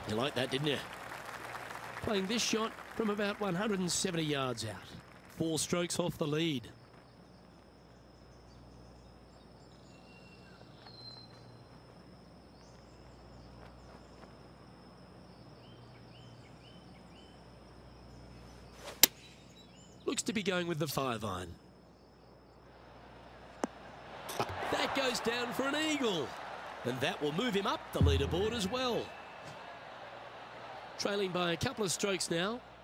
You like that, didn't you? Playing this shot from about 170 yards out. 4 strokes off the lead. Looks to be going with the 5-iron. That goes down for an eagle. And that will move him up the leaderboard as well. Trailing by a couple of strokes now.